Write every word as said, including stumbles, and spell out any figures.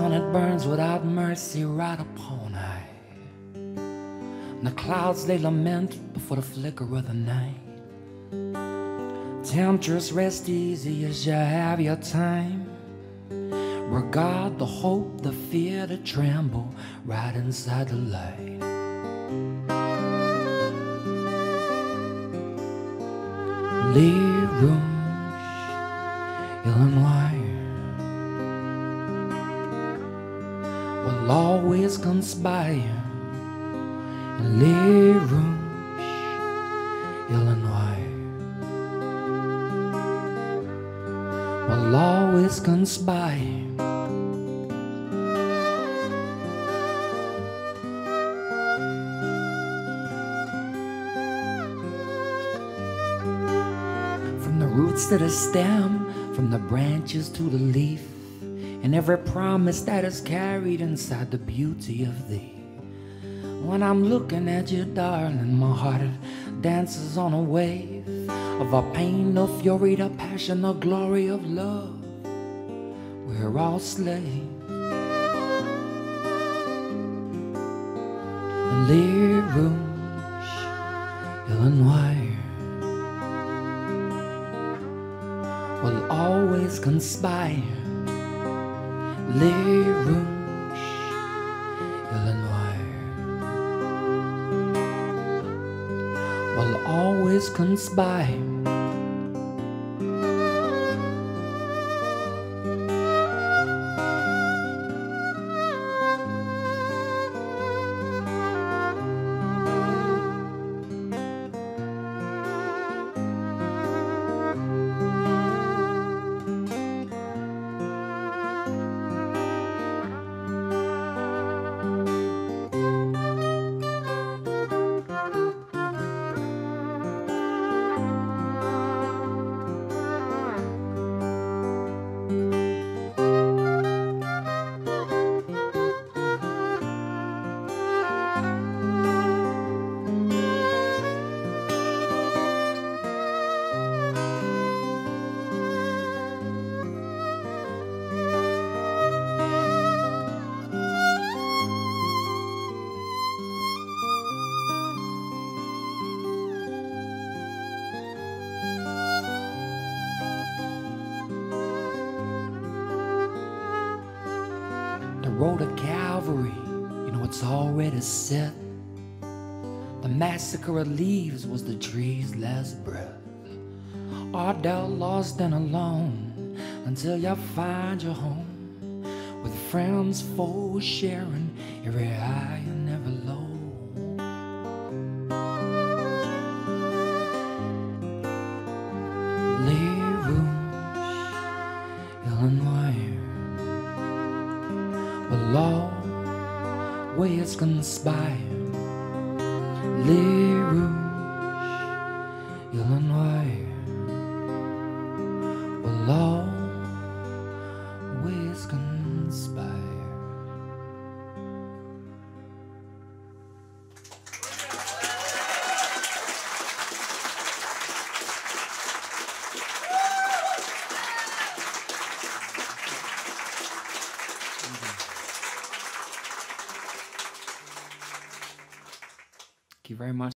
sun, it burns without mercy right upon I. And the clouds, they lament before the flicker of the night. Temptress, rest easy as you have your time. Regard the hope, the fear, the tremble right inside the light. Les rouges, Illinois, will always conspire. And Les rouges, Illinois, will always conspire. From the roots to the stem, from the branches to the leaf, and every promise that is carried inside the beauty of thee. When I'm looking at you, darling, my heart dances on a wave of a pain, of fury, the passion, the glory of love. We're all slaves. And Les rouges, Illinois, will always conspire. Les rouges, Illinois, will always conspire. The road to Calvary, you know it's already set. The massacre of leaves was the tree's last breath. Art thou lost and alone until you find your home, with friends, foes sharing every high and every low. Les rouges, Illinois, will always conspire. Les rouges, Illinois, will always conspire. Thank you very much.